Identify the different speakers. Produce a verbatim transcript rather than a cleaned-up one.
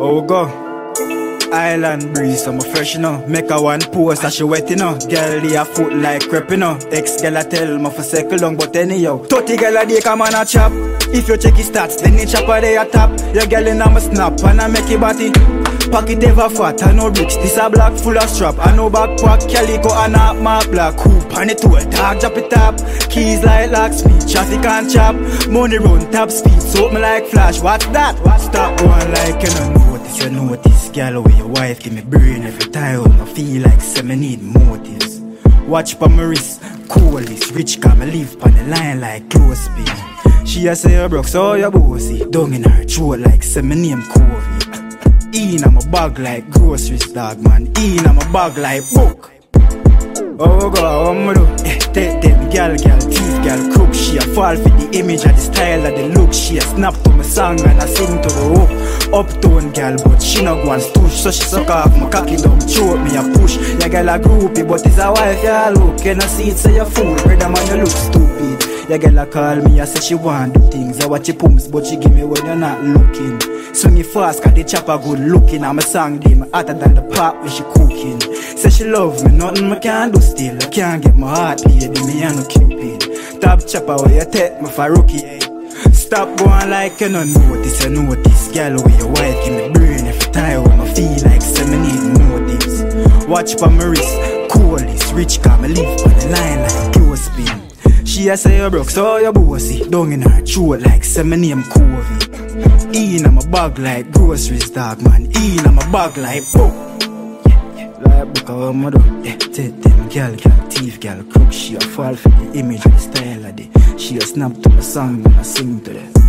Speaker 1: Oh go. Island breeze, so I'm fresh, you know. Make a one post, that she wet, you know. Girl, they a foot like crep, you know. Ex-gyal a tell me for circle long, but anyhow. thirty girl a day, come on a chop. If you check his stats, then the chopper they a top. Your girl in a snap, and I make it batty. Pocket ever fat, I no bricks. This a black full of strap. I no backpack, Calico and a mark black coupe. And it all dog drop it up. Keys like locksmith, traffic and chop. Money run top speed, soap me like flash. What's that? What's that? Going like you know notice, you notice. Girl with your wife give me brain every time. I feel like say me need motives. Watch pa my wrist, coldest. Rich can me live on the line like clothespin. She a say you broke, so you bossy. Down in her throat like say me name Covey. In a my bag like groceries, dog man. In a my bag like book. Oh God, what me do? Eh, take them gal, gal, teeth, gal, crook. She a fall for the image and the style of the look. She a snap to my song and I sing to the hook. Uptown gal, but she no go and stoosh. So she suck off my cocky down throat, me a push. Ya gal a groupie, but it's a wife, ya look. You know see it, say you fool, brother man, you look stupid. Ya gal a call me, I say she want do things. I watch your pumps, but she give me when you're not looking. Swing it fast, cause the chopper good looking. I'm a song them hotter than the pot when she cooking. Say she love me, nothing I can do still. I can't get my heart, lady, me and no cupid. Top chopper where you take me for rookie, eh? Stop going like you no notice, you notice. Girl with your wife give me brain every time when I feel like say me need motives. Watch pa my wrist, coldest. Rich can me live on the line like clothespin. She a say you broke, so you bossy. Down in her throat like say me name Covey. In a my bag like groceries, dog man. In a my bag like book. Yeah, yeah. Like book of what do. Yeah, take them gal, gal, teeth, gal, crook. She a fall for the image and the style of the. She a snap to the song and I sing to the.